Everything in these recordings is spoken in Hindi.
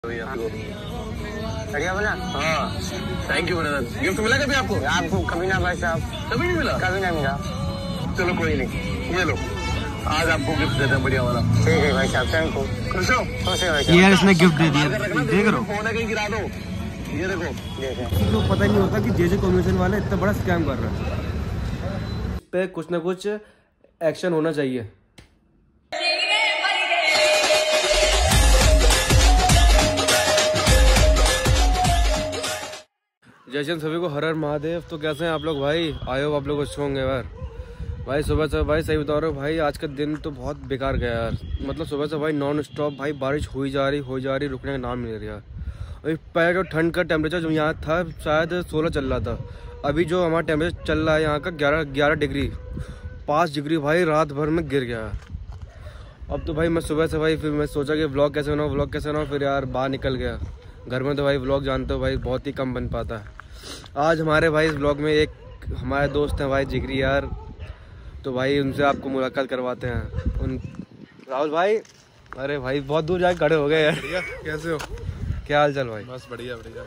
बढ़िया बना। हाँ थैंक यू ब्रदर। गिफ्ट मिला कभी आपको? आपको कभी ना भाई साहब, कभी नहीं मिला? कभी नहीं मिला। चलो कोई नहीं, ये लो आज आपको गिफ्ट देते हैं बढ़िया वाला। ठीक है भाई साहब, थैंक यू। खुश हो? खुश है भाई ये साहब। इसने गिफ्ट दे दिया, देख रहे हो? फोन है कहीं गिरा दो, ये देखो। देखें तो पता ही नहीं होता कि जे कमीशन वाले इतना बड़ा स्कैम कर रहा है। पे कुछ ना कुछ एक्शन होना चाहिए। जैसे सभी को हर हर महादेव। तो कैसे हैं आप लोग भाई? आए हो आप लोग अच्छे होंगे यार। भाई सुबह से भाई सही बता रहा हूँ भाई, आज का दिन तो बहुत बेकार गया यार। मतलब सुबह से भाई नॉन स्टॉप भाई बारिश हो जा रही रुकने का नाम नहीं ले रहा। अभी पहले जो ठंड का टेम्परेचर जो यहाँ था शायद 16 चल रहा था, अभी जो हमारा टेम्परेचर चल रहा है यहाँ का 11 डिग्री, 5 डिग्री भाई रात भर में गिर गया। अब तो भाई मैं सुबह से भाई फिर मैं सोचा कि व्लॉग कैसे बनाऊँ, फिर यार बाहर निकल गया। घर में तो भाई व्लॉग जानते हो भाई बहुत ही कम बन पाता है। आज हमारे भाई इस व्लॉग में एक हमारे दोस्त हैं भाई जिगरी यार, तो भाई उनसे आपको मुलाकात करवाते हैं। उन राहुल भाई, अरे भाई बहुत दूर जाके खड़े हो गए यार। कैसे हो? क्या हाल चाल भाई? बस बढ़िया बढ़िया।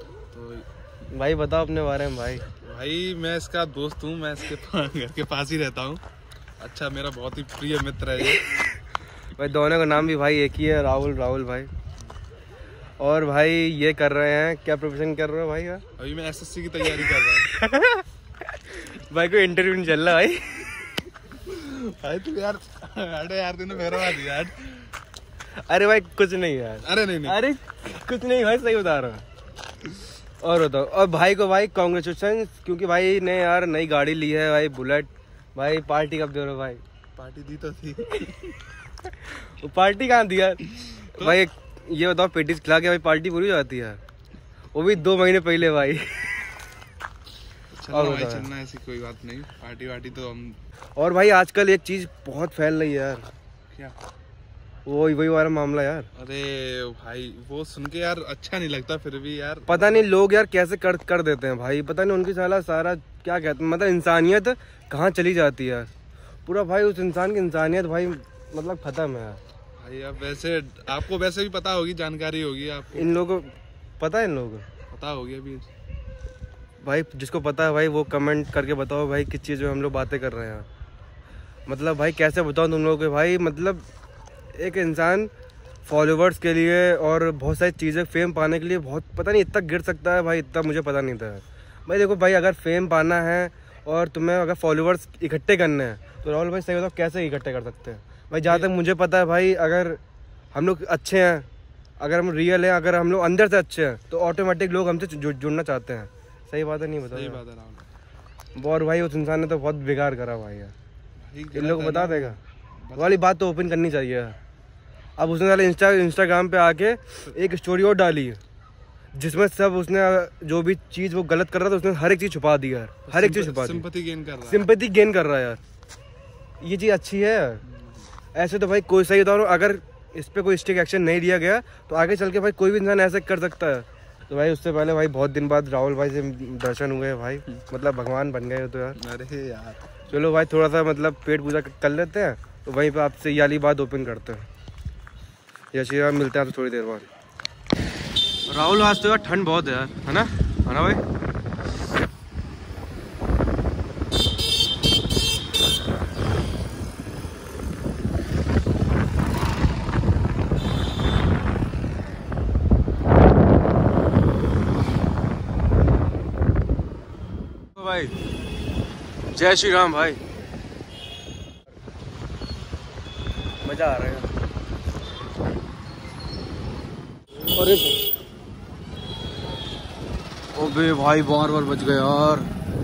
तो भाई बताओ अपने बारे में भाई। भाई मैं इसका दोस्त हूँ, मैं इसके घर के पास ही रहता हूँ। अच्छा मेरा बहुत ही प्रिय मित्र है ये। भाई दोनों का नाम भी भाई एक ही है, राहुल भाई। और भाई ये कर रहे हैं, क्या प्रोफेशन कर रहे हो भाई यार? अभी मैं एसएससी की तैयारी कर रहा हूँ। भाई कोई इंटरव्यू नहीं चल रहा भाई? भाई तू यार, अरे यार तूने मेरा बात यार। अरे भाई कुछ नहीं यार। अरे नहीं अरे कुछ नहीं भाई, सही बता रहा हूँ। और बताओ। और भाई को भाई कांग्रेचुलेशन, क्योंकि भाई ने यार नई गाड़ी ली है भाई, बुलेट। भाई पार्टी कब दे रहे हो भाई? पार्टी दी तो थी। वो पार्टी कहाँ दी यार? तो? भाई ये बताओ, पेटीज खिला के भाई पार्टी पूरी हो जाती है? वो भी 2 महीने पहले भाई। और भाई चलना, ऐसी कोई बात नहीं, पार्टी वार्टी तो हम। और भाई आजकल एक चीज बहुत फैल रही है यार। क्या? वही वाला मामला यार। अरे भाई वो सुन के यार अच्छा नहीं लगता, फिर भी यार पता नहीं लोग यार कैसे कर देते हैं भाई। पता नहीं उनकी सारा क्या कहते हैं, मतलब इंसानियत कहाँ चली जाती है यार। पूरा भाई उस इंसान की इंसानियत भाई मतलब खत्म है यार। भाई अब वैसे आपको वैसे भी पता होगी, जानकारी होगी आपको। इन लोगों को पता है, इन लोगों को पता होगी अभी भाई। जिसको पता है भाई वो कमेंट करके बताओ भाई किस चीज़ में हम लोग बातें कर रहे हैं। मतलब भाई कैसे बताऊँ तुम लोगों के भाई, मतलब एक इंसान फॉलोवर्स के लिए और बहुत सारी चीज़ें फेम पाने के लिए बहुत पता नहीं इतना गिर सकता है भाई, इतना मुझे पता नहीं था भाई। देखो भाई, अगर फेम पाना है और तुम्हें अगर फॉलोवर्स इकट्ठे करने हैं तो राहुल भाई सही बताओ कैसे इकट्ठे कर सकते हैं भाई? जहाँ तक मुझे पता है भाई, अगर हम लोग अच्छे हैं, अगर हम रियल हैं, अगर हम लोग अंदर से अच्छे हैं तो ऑटोमेटिक लोग हमसे जुड़ना चाहते हैं। सही बात है नहीं? बताओ। सही बात है राहुल। और भाई उस इंसान ने तो बहुत बेकार करा भाई यार। इन लोग को बता देगा वाली बात तो ओपन करनी चाहिए। अब उसने वाले इंस्टाग्राम पे आके एक स्टोरी और डाली जिसमें सब उसने जो भी चीज़ वो गलत कर रहा था उसने हर एक चीज़ छुपा दी यार, हर एक चीज़ छुपा दी। सिंपैथी गेन कर रहा है यार। ये चीज़ अच्छी है? ऐसे तो भाई कोई सही बता रहा हूँ, अगर इस पर कोई स्ट्रिक्ट एक्शन नहीं लिया गया तो आगे चल के भाई कोई भी इंसान ऐसे कर सकता है। तो भाई उससे पहले भाई बहुत दिन बाद राहुल भाई से दर्शन हुए भाई, मतलब भगवान बन गए तो यार। अरे यार चलो भाई थोड़ा सा मतलब पेट पूजा कर लेते हैं, तो वहीं पे आपसे ये वाली बात ओपन करते हैं। जय श्री राम, मिलते हैं आपसे थोड़ी देर बाद। राहुल आज तो यार ठंड बहुत है यार, है ना भाई? भाई जय श्री राम भाई, मजा आ रहा है। अरे ओबे भाई बार बच गए यार।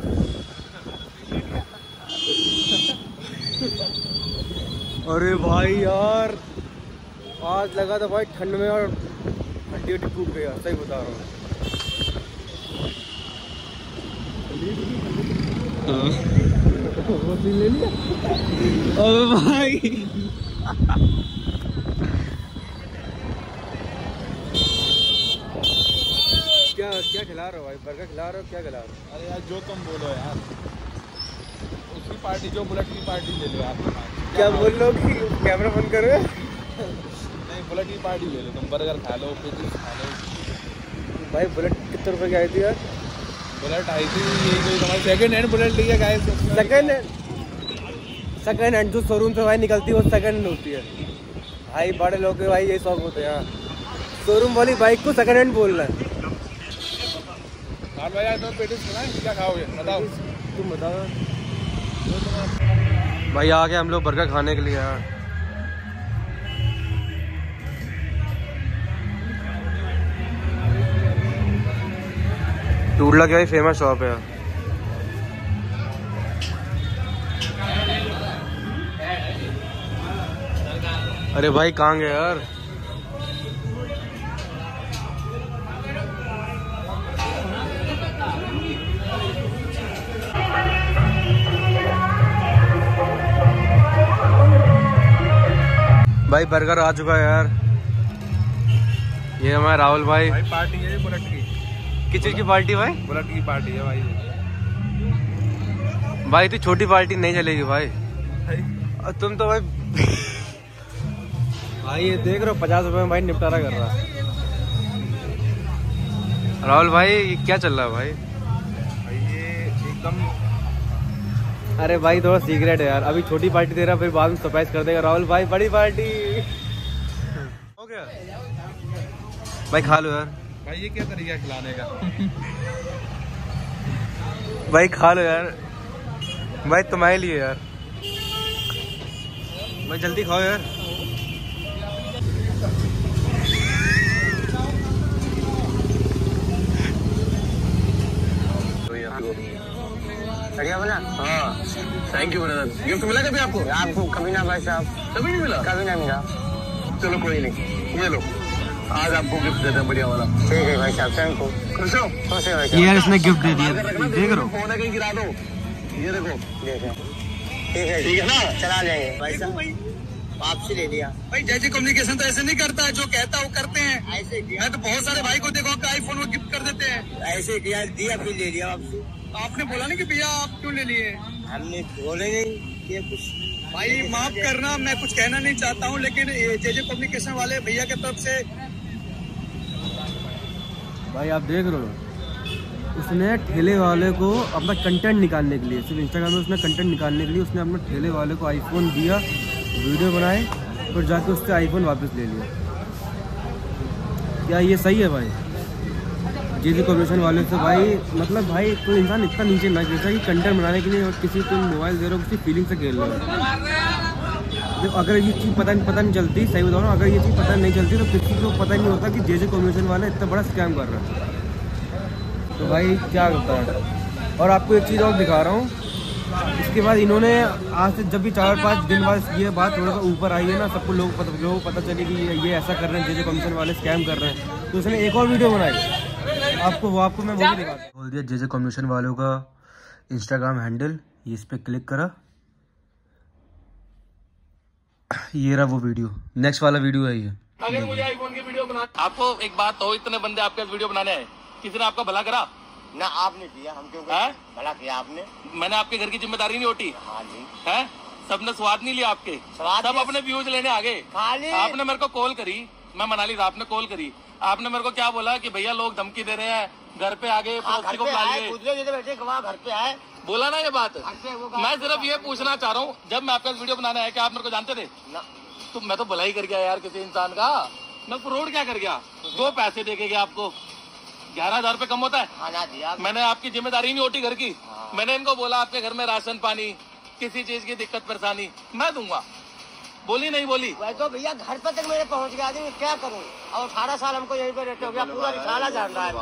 अरे भाई यार आज लगा था भाई ठंड में और हड्डी टूट गई यार, सही बता रहा हूँ। ले लिया अबे भाई। क्या खिला रहे हो भाई? बर्गर खिला रहे हो? क्या खिला रहे हो? अरे यार जो तुम बोलो यार, उसकी पार्टी, जो बुलेट की पार्टी ले लो आप। क्या बोल लो कि कैमरा बंद करो? नहीं बुलेट की पार्टी ले लो, तुम बर्गर खा लो, पिज्जा खा लो। भाई बुलेट कितने रुपए की आई थी यार? बुलेट आई थी ये कोई तुम्हारी सेकंड हैंड बुलेट ली है गाइस। सेकंड हैंड जो शोरूम से भाई निकलती है वो सेकंड हैंड होती है भाई। बड़े लोग के भाई यही शौक होते हैं, शोरूम वाली बाइक को सेकंड हैंड बोलना है। भाई यार तुम पेटिस बनाए, क्या खाओगे बताओ? तुम बताओ भाई। आ गए हम लोग बर्गर खाने के लिए यार। टूडला क्या फेमस शॉप है यार। अरे भाई कहाँ गए यार? भाई बर्गर आ चुका है यार। ये हमारे राहुल भाई पार्टी है बुलेट की। किस चीज की पार्टी भाई? बुलेट की पार्टी है भाई। भाई तो छोटी पार्टी नहीं चलेगी भाई। और तुम तो भाई भाई ये देख रहे हो 50 रुपए में भाई निपटारा कर रहा है राहुल भाई। ये क्या चल रहा है भाई? ये एकदम अरे भाई थोड़ा सीक्रेट है यार, अभी छोटी पार्टी दे रहा फिर बाद में सरप्राइज कर देगा राहुल भाई बड़ी पार्टी। हो गया भाई, खा लो यार। भाई ये क्या तरीका है खिलाने का? भाई खा लो यार, भाई तुम्हारे लिए यार। भाई जल्दी खाओ यार। बढ़िया बना। हाँ थैंक यू ब्रदर। गिफ्ट मिला कभी आपको? आपको कभी ना भाई साहब, कभी नहीं मिला? कभी ना मिला। चलो कोई नहीं, ये लो आज आपको गिफ्ट देते हैं बढ़िया वाला। ठीक है भाई साहब, थैंक यू। खुश हो? खुश है भाई ये यार इसने गिफ्ट दे दिया, अगर रखना देख रहे हो? फोन है कहीं गिरा दो। ये देखो देखें। ठीक है ठीक है ना? चला जाएंगे भाई साहब, आपसे ले लिया। भाई जय कम्युनिकेशन तो ऐसे नहीं करता है, जो कहता है वो करते हैं। ऐसे किया, मैं तो बहुत सारे भाई को देखो कि आईफोन वो गिफ्ट कर देते हैं। ऐसे किया, दिया फिर ले लिया आपसे। आपने बोला नहीं कि भैया आप क्यों ले लिए? हमने बोले नहीं कि कुछ। भाई माफ करना, मैं कुछ कहना नहीं चाहता हूँ, लेकिन जय कम्युनिकेशन वाले भैया की तरफ से भाई आप देख रहे हो, उसने ठेले वाले को अपना कंटेंट निकालने के लिए, सिर्फ इंस्टाग्राम में उसने कंटेंट निकालने के लिए उसने अपने ठेले वाले को आईफोन दिया, वीडियो बनाए और जाके उससे आईफोन वापस ले लिया। क्या ये सही है भाई? जेजी कॉर्पोरेशन वाले से भाई, मतलब भाई कोई इंसान इतना नीचे ना गिरता कि कंटेंट बनाने के लिए और किसी को मोबाइल दे रहे हो, किसी फीलिंग से खेल रहे हो। अगर ये चीज़ पता नहीं चलती, सही बता रहा हूँ, अगर ये चीज़ पता नहीं चलती तो किसी को पता नहीं होता कि जेजे कॉर्पोरेशन वाले इतना बड़ा स्कैम कर रहा है। तो भाई क्या करता है। और आपको एक चीज़ और दिखा रहा हूँ, इसके बाद इन्होंने आज से जब भी 4-5 दिन बाद ये बात थोड़ा सा ऊपर आई है ना, सबको लोगों को पता चले कि ये ऐसा कर रहे हैं, जेजे कॉर्पोरेशन वाले स्कैम कर रहे हैं, तो उसने एक और वीडियो बनाई। आपको मैं वो भी दिखा बोल दिया। जेजे कॉर्पोरेशन वालों का इंस्टाग्राम हैंडल, ये इस पर क्लिक करा, ये रहा वो वीडियो। नेक्स्ट वाला वीडियो है ये। अगर मुझे आईफोन की वीडियो बना, आपको एक बात तो, इतने बंदे आपके वीडियो बनाने आए, किसी ने आपका भला करा? ना आपने किया, हम क्यों है? भला किया आपने। मैंने आपके घर की जिम्मेदारी नहीं उठी हाँ जी, है? सबने स्वाद नहीं लिया आपके, स्वाद सब लिया। अपने व्यूज लेने आगे। खाली आपने मेरे को कॉल करी, मैं मनाली था, आपने कॉल करी, आपने मेरे को क्या बोला कि भैया लोग धमकी दे रहे हैं, घर पे आगे पड़ोसी को बुला लिए। बैठे घर पे आए, बोला ना ये बात? से वो मैं सिर्फ ये पूछना चाह रहा हूँ, जब मैं आपका वीडियो बनाने आया क्या आप मेरे को जानते थे? ना। तो मैं तो भलाई कर गया यार किसी इंसान का, मैं फ्रॉड क्या कर गया? 2 पैसे देके गया आपको, 11,000 रुपए कम होता है? खाना दिया मैंने आपकी जिम्मेदारी नहीं उठी घर की। मैंने इनको बोला आपके घर में राशन पानी, किसी चीज की दिक्कत परेशानी मैं दूंगा, बोली नहीं बोली? वही तो भैया घर पर तक मेरे पहुंच गया, आदमी क्या करूं। और 18 साल हमको यहीं पे रहते हो गया, पूरा रिसाला जान रहा है।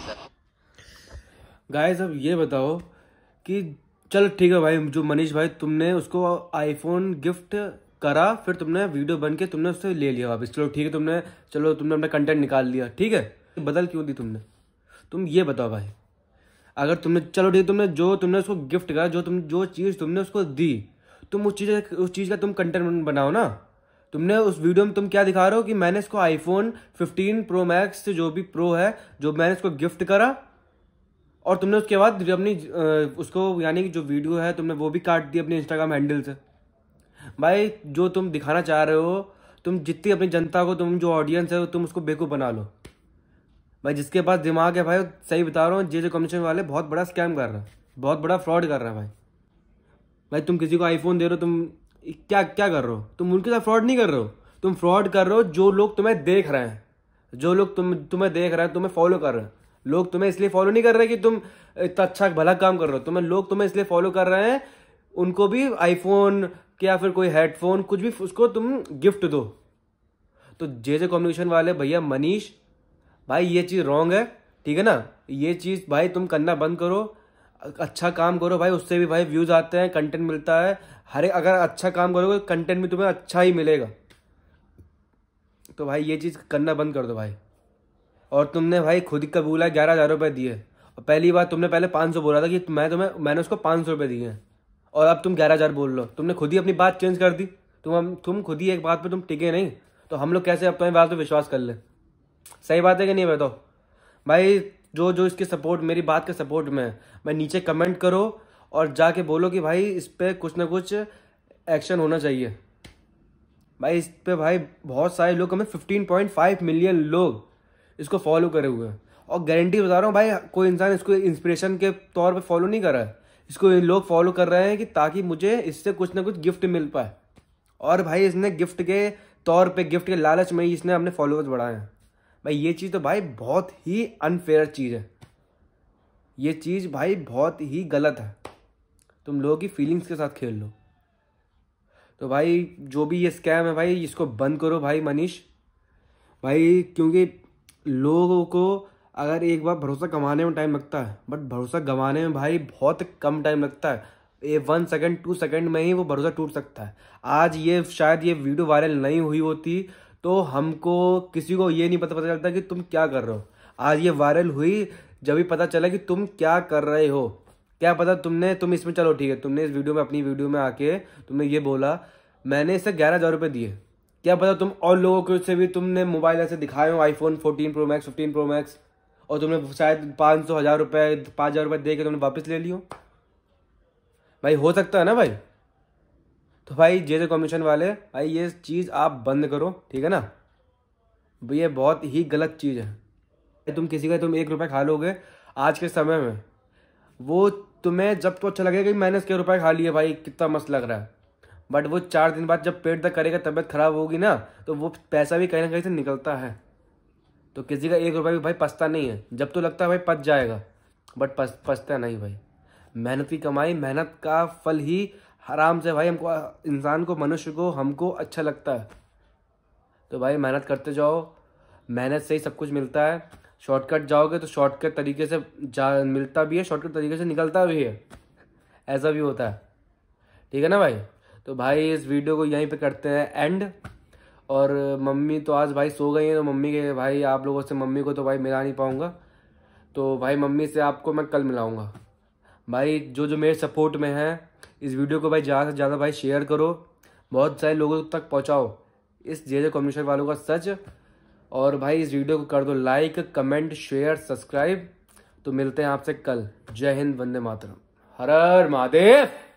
गाइस अब ये बताओ कि चलो ठीक है भाई, जो मनीष भाई तुमने उसको आईफोन गिफ्ट करा, फिर तुमने वीडियो बन के तुमने उससे ले लिया वापस, चलो ठीक है, तुमने अपना कंटेंट निकाल लिया, ठीक है, बदल क्यों दी तुमने? तुम ये बताओ भाई, अगर तुमने चलो ठीक है, तुमने उसको गिफ्ट करा, जो चीज़ तुमने उसको दी, तुम उस चीज़ का तुम कंटेंट बनाओ ना। तुमने उस वीडियो में तुम क्या दिखा रहे हो कि मैंने इसको आईफोन 15 प्रो मैक्स से जो भी प्रो है, जो मैंने इसको गिफ्ट करा, और तुमने उसके बाद अपनी उसको यानी कि जो वीडियो है तुमने वो भी काट दी अपने इंस्टाग्राम हैंडल से। भाई जो तुम दिखाना चाह रहे हो तुम जितनी अपनी जनता को, तुम जो ऑडियंस है तुम उसको बेवकूफ़ बना लो भाई। जिसके पास दिमाग है भाई, सही बता रहा हूँ, जे कमीशन वाले बहुत बड़ा स्कैम कर रहा है, बहुत बड़ा फ्रॉड कर रहा है भाई। तुम किसी को आईफोन दे रहे हो, तुम क्या क्या कर रहे हो? तुम उनके साथ फ्रॉड नहीं कर रहे हो, तुम फ्रॉड कर रहे हो जो लोग तुम्हें देख रहे हैं, जो लोग तुम्हें देख रहे हैं, तुम्हें फॉलो कर रहे हैं। लोग तुम्हें इसलिए फॉलो नहीं कर रहे कि तुम इतना अच्छा भला काम कर रहे हो, लोग तुम्हें इसलिए फॉलो कर रहे हैं, उनको भी आईफोन या फिर कोई हेडफोन कुछ भी उसको तुम गिफ्ट दो। तो जे कम्युनिकेशन वाले भैया, मनीष भाई, ये चीज़ रॉन्ग है, ठीक है ना? ये चीज़ भाई तुम करना बंद करो, अच्छा काम करो भाई, उससे भी भाई व्यूज़ आते हैं, कंटेंट मिलता है। अगर अच्छा काम करोगे कंटेंट भी तुम्हें अच्छा ही मिलेगा। तो भाई ये चीज़ करना बंद कर दो भाई। और तुमने भाई खुद ही कबूला 11,000 रुपये दिए, और पहली बार तुमने पहले 500 बोला था कि मैंने उसको 500 रुपये दिए हैं, और अब तुम 11,000 बोल लो। तुमने खुद ही अपनी बात चेंज कर दी। तुम खुद ही एक बात पे तुम टिके नहीं, तो हम लोग कैसे अब तुम्हारी बात पे विश्वास कर ले? सही बात है कि नहीं बताओ भाई? जो इसके सपोर्ट, मेरी बात के सपोर्ट में है, मैं नीचे कमेंट करो और जाके बोलो कि भाई इस पर कुछ ना कुछ एक्शन होना चाहिए भाई। इस पे भाई बहुत सारे लोग, हमें 15.5 मिलियन लोग इसको फॉलो करे हुए हैं, और गारंटी बता रहा हूँ भाई, कोई इंसान इसको इंस्पिरेशन के तौर पे फॉलो नहीं कर रहा है। इसको लोग फॉलो कर रहे हैं कि ताकि मुझे इससे कुछ ना कुछ गिफ्ट मिल पाए। और भाई इसने गिफ्ट के तौर पे, गिफ्ट के लालच में ही इसने अपने फॉलोअर्स बढ़ाए हैं भाई। ये चीज़ तो भाई बहुत ही अनफेयर चीज़ है, ये चीज़ भाई बहुत ही गलत है। तुम लोगों की फीलिंग्स के साथ खेल लो। तो भाई जो भी ये स्कैम है भाई, इसको बंद करो भाई मनीष भाई, क्योंकि लोगों को अगर एक बार भरोसा कमाने में टाइम लगता है, बट भरोसा गंवाने में भाई बहुत कम टाइम लगता है। 1 सेकंड 2 सेकंड में ही वो भरोसा टूट सकता है। आज ये शायद ये वीडियो वायरल नहीं हुई होती तो हमको किसी को ये नहीं पता चलता कि तुम क्या कर रहे हो। आज ये वायरल हुई जब भी पता चला कि तुम क्या कर रहे हो। क्या पता तुम इसमें, चलो ठीक है, तुमने इस वीडियो में, अपनी वीडियो में आके तुमने ये बोला मैंने इसे 11,000 रुपये दिए। क्या पता तुम और लोगों को से भी तुमने मोबाइल ऐसे दिखाए हो, iPhone 14 pro max, 15 pro max, और तुमने शायद 500, 1,000 रुपये, 5,000 रुपये दे के तुमने वापस ले लियो भाई। हो सकता है ना भाई? तो भाई जे कमीशन वाले भाई, ये चीज़ आप बंद करो, ठीक है ना? ये बहुत ही गलत चीज़ है। तुम किसी का 1 रुपये खा लोगे आज के समय में, वो तुम्हें जब तो अच्छा लगेगा कि मैंने इसके रुपये खा लिए भाई, कितना मस्त लग रहा है, बट वो 4 दिन बाद जब पेट दर्द करेगा, तबीयत खराब होगी ना, तो वो पैसा भी कहीं ना कहीं से निकलता है। तो किसी का 1 रुपया भी भाई पछता नहीं है। जब तो लगता है भाई पच जाएगा, बट पछता नहीं भाई। मेहनत की कमाई, मेहनत का फल ही आराम से भाई हमको, इंसान को, मनुष्य को, हमको अच्छा लगता है। तो भाई मेहनत करते जाओ, मेहनत से ही सब कुछ मिलता है। शॉर्टकट जाओगे तो शॉर्टकट तरीके से मिलता भी है, शॉर्टकट तरीके से निकलता भी है, ऐसा भी होता है, ठीक है ना भाई? तो भाई इस वीडियो को यहीं पे करते हैं एंड। और मम्मी तो आज भाई सो गई है, तो मम्मी के भाई, आप लोगों से मम्मी को तो भाई मिला नहीं पाऊँगा, तो भाई मम्मी से आपको मैं कल मिलाऊँगा भाई। जो मेरे सपोर्ट में है, इस वीडियो को भाई ज़्यादा से ज़्यादा भाई शेयर करो, बहुत सारे लोगों तक पहुँचाओ इस जे कम्युनिकेशन वालों का सच। और भाई इस वीडियो को कर दो लाइक, कमेंट, शेयर, सब्सक्राइब। तो मिलते हैं आपसे कल। जय हिंद, वंदे मातरम, हर हर महादेव।